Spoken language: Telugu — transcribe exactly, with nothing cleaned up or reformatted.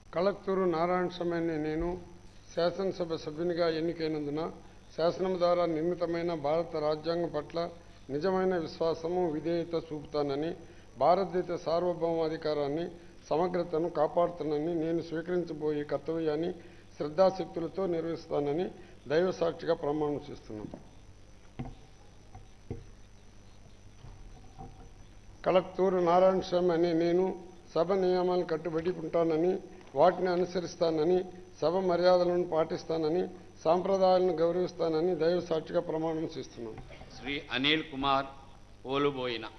కలత్తూరు నారాయణ స్వామి నేను శాసనసభ సభ్యునిగా ఎన్నికైనందున శాసనం ద్వారా నిర్మితమైన భారత రాజ్యాంగం పట్ల నిజమైన విశ్వాసము విధేయత చూపుతానని, భారతదేశ సార్వభౌమాధికారాన్ని సమగ్రతను కాపాడుతానని, నేను స్వీకరించబోయే కర్తవ్యాన్ని శ్రద్ధాశక్తులతో నిర్వహిస్తానని దైవ సాక్షిగా ప్రమాణం చేస్తున్నాను. కలత్తూరు నారాయణ స్వామి అనే నేను సభ నియమాలను కట్టుబడి ఉంటానని, వాటిని అనుసరిస్తానని, సభ మర్యాదలను పాటిస్తానని, సాంప్రదాయాలను గౌరవిస్తానని దైవ సాక్షిగా ప్రమాణం చేస్తున్నాను. శ్రీ అనిల్ కుమార్ ఓలుబోయిన.